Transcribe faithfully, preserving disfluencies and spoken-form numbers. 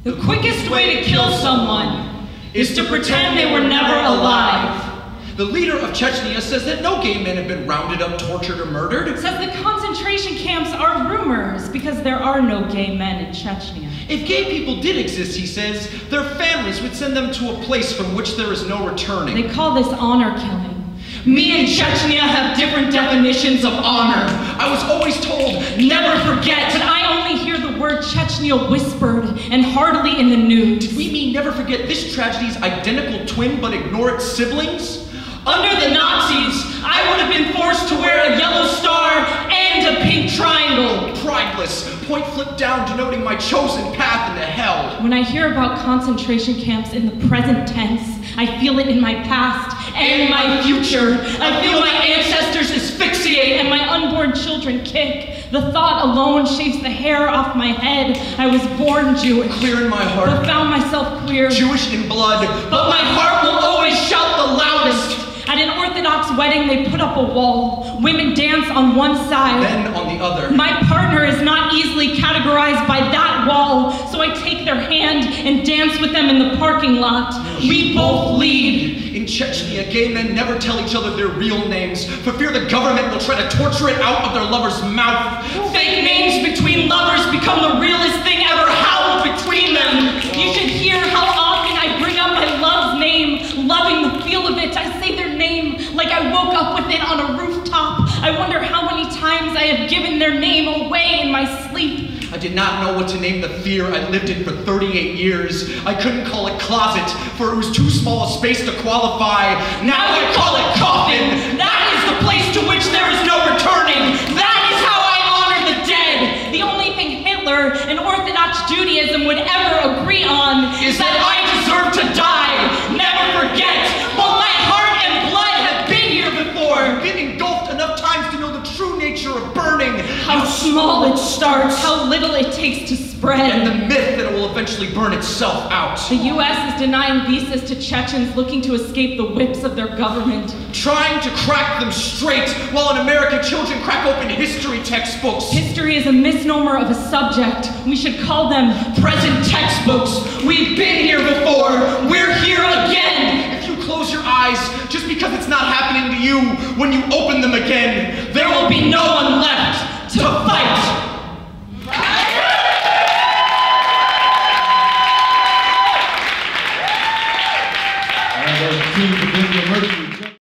The quickest way to kill someone is to pretend they were never alive. The leader of Chechnya says that no gay men have been rounded up, tortured, or murdered. Says the concentration camps are rumors because there are no gay men in Chechnya. If gay people did exist, he says, their families would send them to a place from which there is no returning. They call this honor killing. Me and Chechnya have different definitions of honor. I was always told, never forget, but I only hear the word Chechnya whispered and hardly in the news. Did we mean never forget this tragedy's identical twin but ignore its siblings? Under the Nazis, I would have been forced to wear a yellow star and a pink triangle. Prideless, point flipped down denoting my chosen path into hell. When I hear about concentration camps in the present tense, I feel it in my past and in my future. I feel my ancestors asphyxiate and my unborn children kick. The thought alone shaves the hair off my head. I was born Jewish. Queer in my heart. But found myself queer. Jewish in blood. But my heart will always shout the loudest. At an Orthodox wedding, they put up a wall. Women dance on one side. Then on the other. My partner is not easily categorized by that wall, so I take their hand and dance with them in the parking lot. We both lead. In Chechnya, gay men never tell each other their real names, for fear the government will try to torture it out of their lover's mouth. Fake names between lovers become the realest thing ever howled between them. You should hear how often I bring up my love's name, loving the feel of it. I say their name like I woke up with it on a rooftop. I wonder how many times I have given their name away in my sleep. I did not know what to name the fear I lived in for thirty-eight years. I couldn't call it closet, for it was too small a space to qualify. Now I call it coffin. That is the place to which there is no returning. That is how I honor the dead. The only thing Hitler and Orthodox Judaism would ever agree on is that I deserve to die. Never forget, but my heart and blood have been here before. I've been engulfed enough times to know the true nature of burning. How small it starts, how little it takes to spread. And the myth that it will eventually burn itself out. The U S is denying visas to Chechens looking to escape the whips of their government. Trying to crack them straight, while in America children crack open history textbooks. History is a misnomer of a subject. We should call them present textbooks. We've been here before. We're here again. If you close your eyes, just because it's not happening to you, when you open them again, there will be no one left to fight.